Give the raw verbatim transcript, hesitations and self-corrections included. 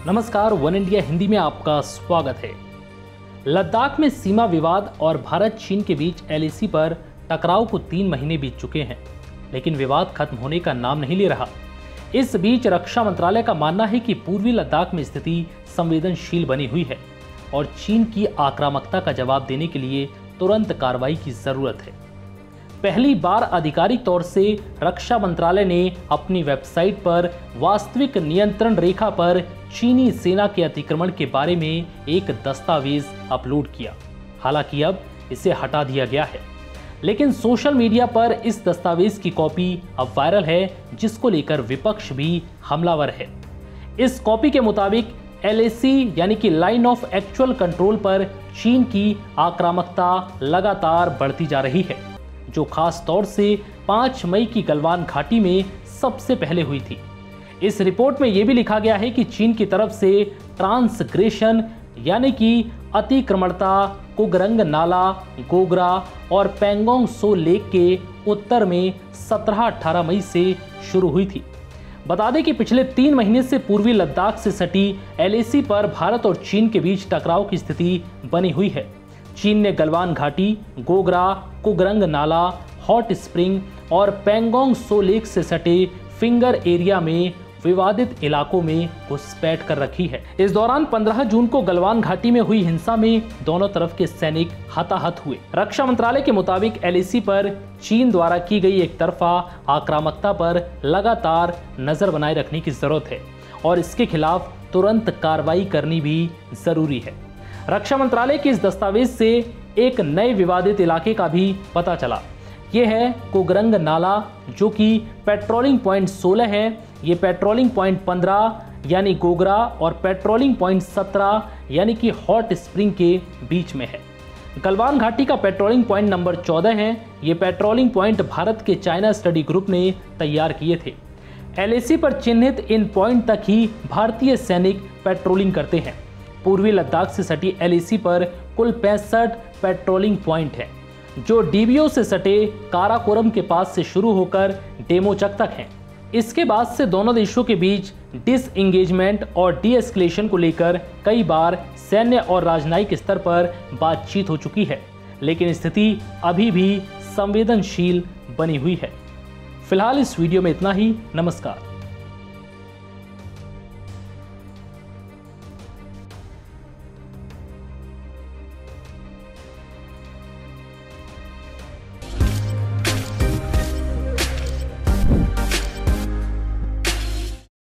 नमस्कार, one India Hindi में आपका स्वागत है। लद्दाख में सीमा विवाद और भारत चीन के बीच एल ए सी पर टकराव को तीन महीने बीत चुके हैं, लेकिन विवाद खत्म होने का नाम नहीं ले रहा। इस बीच रक्षा मंत्रालय का मानना है कि पूर्वी लद्दाख में स्थिति संवेदनशील बनी हुई है और चीन की आक्रामकता का जवाब देने के लिए तुरंत कार्रवाई की जरूरत है। पहली बार आधिकारिक तौर से रक्षा मंत्रालय ने अपनी वेबसाइट पर वास्तविक नियंत्रण रेखा पर चीनी सेना के अतिक्रमण के बारे में एक दस्तावेज अपलोड किया। हालांकि अब इसे हटा दिया गया है, लेकिन सोशल मीडिया पर इस दस्तावेज की कॉपी अब वायरल है, जिसको लेकर विपक्ष भी हमलावर है। इस कॉपी के मुताबिक एल ए सी यानी कि लाइन ऑफ एक्चुअल कंट्रोल पर चीन की आक्रामकता लगातार बढ़ती जा रही है, जो खास तौर से पाँच मई की गलवान घाटी में सबसे पहले हुई थी। इस रिपोर्ट में यह भी लिखा गया है कि चीन की तरफ से ट्रांसग्रेशन यानी कि अतिक्रमणता कुगरंग नाला, गोगरा और पैंगोंग सो लेक के उत्तर में सत्रह अठारह मई से शुरू हुई थी। बता दें कि पिछले तीन महीने से पूर्वी लद्दाख से सटी एल ए सी पर भारत और चीन के बीच टकराव की स्थिति बनी हुई है। चीन ने गलवान घाटी, गोगरा, कुगरंग नाला, हॉट स्प्रिंग और पैंगोंग सो लेक से सटे फिंगर एरिया में विवादित इलाकों में घुसपैठ कर रखी है। इस दौरान पंद्रह जून को गलवान घाटी में हुई हिंसा में दोनों तरफ के सैनिक हताहत हुए। रक्षा मंत्रालय के मुताबिक एल ए सी पर चीन द्वारा की गई एक तरफा आक्रामकता पर लगातार नजर बनाए रखने की जरूरत है और इसके खिलाफ तुरंत कार्रवाई करनी भी जरूरी है। रक्षा मंत्रालय के इस दस्तावेज से एक नए विवादित इलाके का भी पता चला। यह है कुगरंग नाला, जो कि पेट्रोलिंग पॉइंट सोलह है। ये पेट्रोलिंग पॉइंट पंद्रह यानी गोगरा और पेट्रोलिंग पॉइंट सत्रह यानी कि हॉट स्प्रिंग के बीच में है। गलवान घाटी का पेट्रोलिंग पॉइंट नंबर चौदह है। ये पेट्रोलिंग पॉइंट भारत के चाइना स्टडी ग्रुप ने तैयार किए थे। एल ए सी पर चिन्हित इन पॉइंट तक ही भारतीय सैनिक पेट्रोलिंग करते हैं। पूर्वी लद्दाख से सटी एल ए सी पर कुल पैंसठ पेट्रोलिंग पॉइंट हैं, जो डी बी ओ से सटे काराकोरम के पास से शुरू होकर डेमोचक तक हैं। इसके बाद से दोनों देशों के बीच डिसएंगेजमेंट और डी एस्केलेशन को लेकर कई बार सैन्य और राजनयिक स्तर पर बातचीत हो चुकी है, लेकिन स्थिति अभी भी संवेदनशील बनी हुई है। फिलहाल इस वीडियो में इतना ही। नमस्कार।